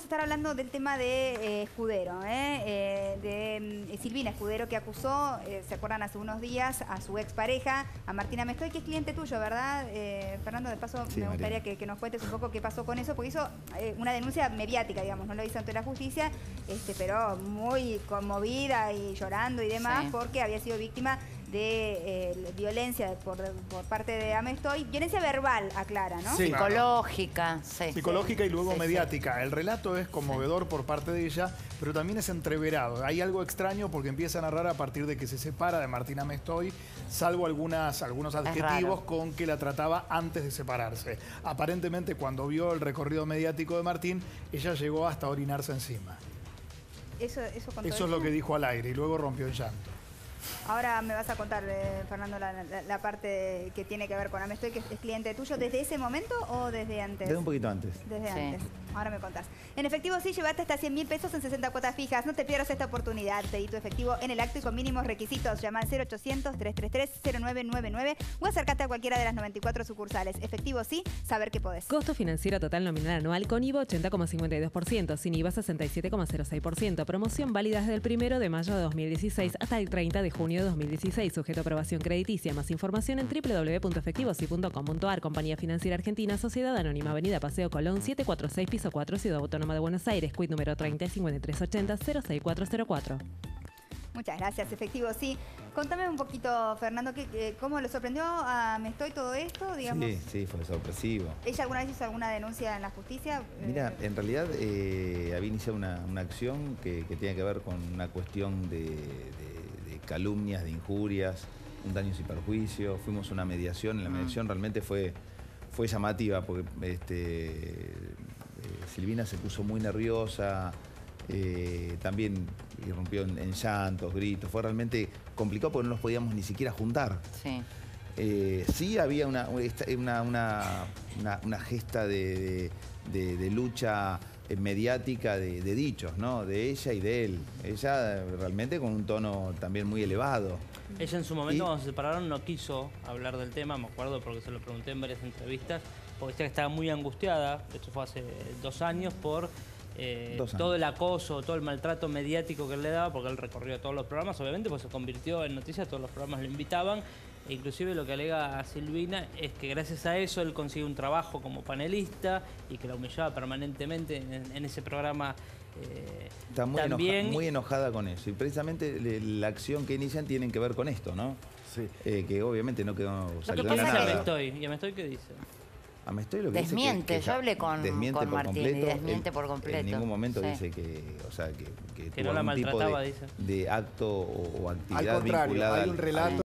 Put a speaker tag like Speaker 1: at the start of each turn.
Speaker 1: vamos a estar hablando del tema de Escudero, de Silvina Escudero, que acusó, se acuerdan, hace unos días a su expareja, a Martina Mestoy, que es cliente tuyo, ¿verdad? Fernando, de paso,
Speaker 2: sí,
Speaker 1: me gustaría que nos cuentes un poco qué pasó con eso, porque hizo una denuncia mediática, digamos, no lo hizo ante la justicia, pero muy conmovida y llorando y demás, porque había sido víctima de violencia por parte de Amestoy, violencia verbal, aclara, ¿no?
Speaker 3: Sí,
Speaker 4: psicológica,
Speaker 3: psicológica y luego mediática. El relato es conmovedor por parte de ella, pero también es entreverado. Hay algo extraño porque empieza a narrar a partir de que se separa de Martina Mestoy, salvo algunos adjetivos con que la trataba antes de separarse. Aparentemente, cuando vio el recorrido mediático de Martín, ella llegó hasta orinarse encima.
Speaker 1: Eso
Speaker 3: es lo que dijo al aire y luego rompió en llanto.
Speaker 1: Ahora me vas a contar, Fernando, la parte que tiene que ver con Amestoy, que es cliente tuyo, ¿desde ese momento o desde antes?
Speaker 2: Desde un poquito antes.
Speaker 1: Desde antes. Ahora me contás. En efectivo, sí, llevate hasta 100.000 pesos en 60 cuotas fijas. No te pierdas esta oportunidad. Pedí tu efectivo en el acto y con mínimos requisitos. Llama al 0800-333-0999 o acércate a cualquiera de las 94 sucursales. Efectivo sí, saber que podés.
Speaker 5: Costo financiero total nominal anual con IVA 80,52%, sin IVA 67,06%. Promoción válida desde el 1 de mayo de 2016 hasta el 30 de junio de 2016. Sujeto a aprobación crediticia. Más información en www.efectivosy.com.ar. Compañía Financiera Argentina, Sociedad Anónima, Avenida Paseo Colón, 746, piso 4, Ciudad Autónoma de Buenos Aires, quit número 30 5380 06404.
Speaker 1: Muchas gracias, efectivo, sí. Contame un poquito, Fernando, ¿cómo lo sorprendió a Mestoy todo esto? Digamos?
Speaker 2: Sí, fue sorpresivo.
Speaker 1: ¿Ella alguna vez hizo alguna denuncia en la justicia?
Speaker 2: Mira, en realidad había iniciado una acción que tiene que ver con una cuestión de calumnias, de injurias, un daños y perjuicios. Fuimos a una mediación, en la mediación realmente fue llamativa porque Silvina se puso muy nerviosa, también irrumpió en llantos, gritos. Fue realmente complicado porque no nos podíamos ni siquiera juntar. Sí había una gesta de lucha mediática de dichos, ¿no? De ella y de él. Ella realmente con un tono también muy elevado.
Speaker 6: Ella en su momento, cuando se separaron, no quiso hablar del tema, me acuerdo porque se lo pregunté en varias entrevistas, porque decía que estaba muy angustiada, de hecho fue hace 2 años, por todo el acoso, todo el maltrato mediático que él le daba, porque él recorrió todos los programas, obviamente, pues se convirtió en noticia, todos los programas lo invitaban, e inclusive lo que alega a Silvina es que gracias a eso él consigue un trabajo como panelista y que la humillaba permanentemente en ese programa.
Speaker 2: Está muy enojada con eso, y precisamente la acción que inician tienen que ver con esto, ¿no? Sí. Que obviamente no quedó
Speaker 6: ¿Qué pasa a Mestoy? ¿Y a Mestoy qué dice?
Speaker 2: A Mestoy lo que
Speaker 4: desmiente,
Speaker 2: dice
Speaker 4: yo hablé con Martín y desmiente por
Speaker 2: En
Speaker 4: completo.
Speaker 2: ningún momento dice que
Speaker 6: no la maltrataba, dice.
Speaker 2: de acto o actividad
Speaker 7: al contrario,
Speaker 2: vinculada
Speaker 7: hay un relato